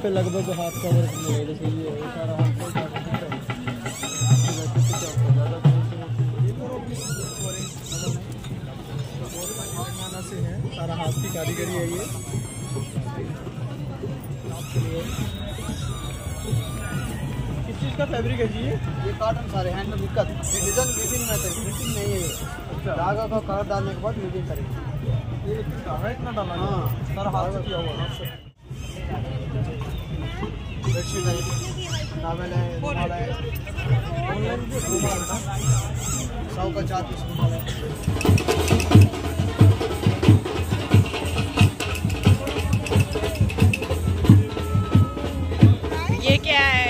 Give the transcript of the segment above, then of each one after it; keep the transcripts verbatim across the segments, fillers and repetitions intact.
लगभग हाथ का वर्क मिलेगा, जैसे ये सारा हाथ का से है, सारा हाथ की कारीगरी है ये आपके लिए। किस चीज़ का फैब्रिक है जी ये? ये कॉटन सारे हैंड में दिक्कत, ये डिजाइन वीविंग में है, वीविंग नहीं है। अच्छा, धागा का कलर डालने के बाद वीविंग करेंगे। ये धागा इतना डालना है? हाँ, सारा हाथ से किया हुआ है। बेडशीट है, टॉवेल है, रुमाल है, ऑनलाइन भी रुमाल था, सौ का चार पीस रुमाल है। ये क्या है?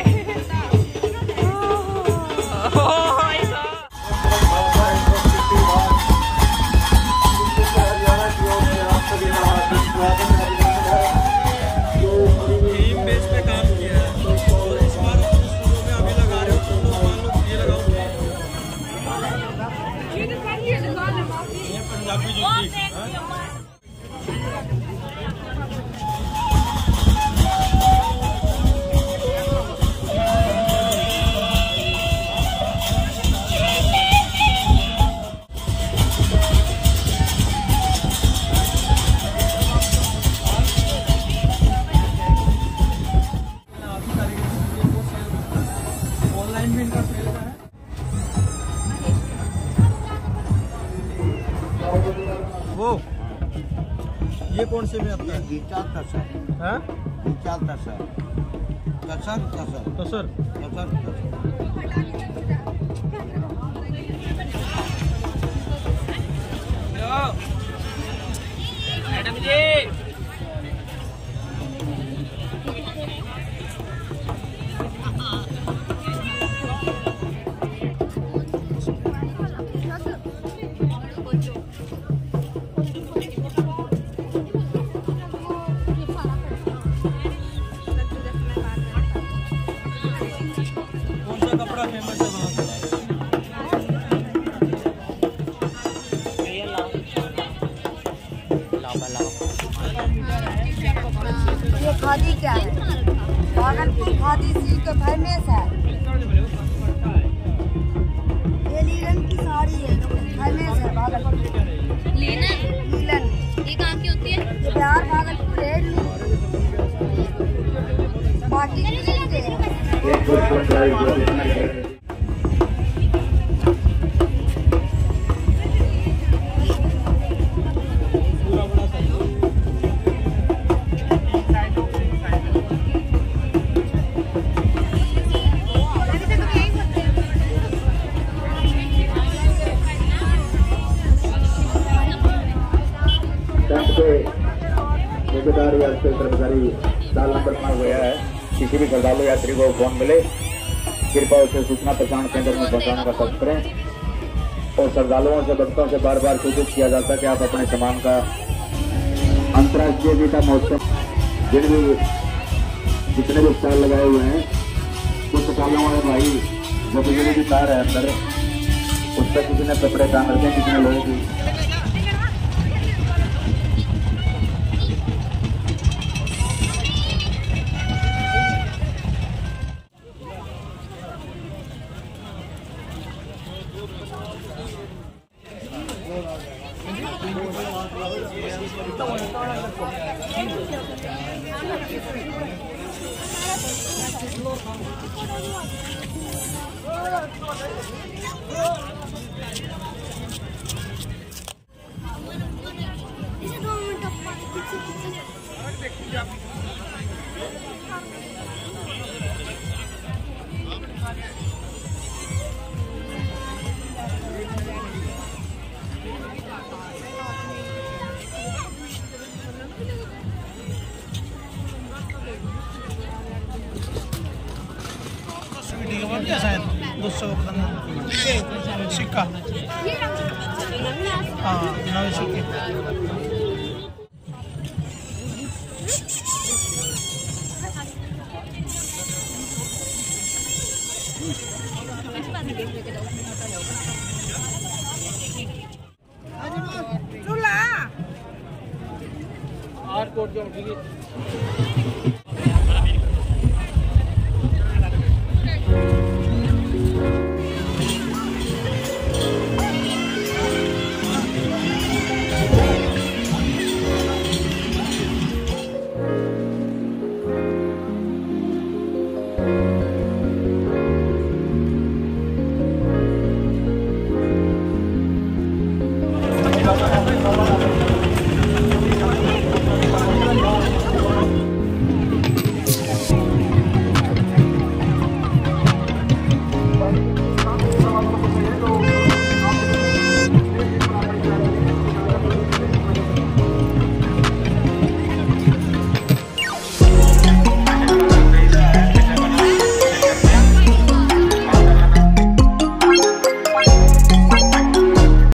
वो ये कौन से में आता है? गीचा तसर, हाँ गीचा तसर, तसर तसर तसर तसर मैडम जी कपड़ा फेमस है वहाँ पे? ये खादी क्या है? भागलपुर खादी सिल्क फेमस है। ये लीलन की साड़ी है, फेमस है भागलपुर। लीलन लीलन ये काम की होती है? ये बिहार भागलपुर है। बाकी ठेकेदार या कर्मचारी ताला बना हुआ है। किसी भी श्रद्धालु यात्री को फोन मिले कृपया उसे सूचना प्रसारण केंद्र में पहुंचाने का सर्च करें। और श्रद्धालुओं से भक्तों से बार बार सूचित किया जाता है कि आप अपने सामान का अंतर्राष्ट्रीय गीता महोत्सव जिन भी जितने भी स्टॉल लगाए हुए हैं कुछ स्टॉलों वाले भाई जो बिजली की तार है अंदर उस पर किसी ने कपड़े टांग रखे हैं, किसी ने लोगों की दो सौ सिक्का, हाँ नवे सिक्के। आठ कोट जो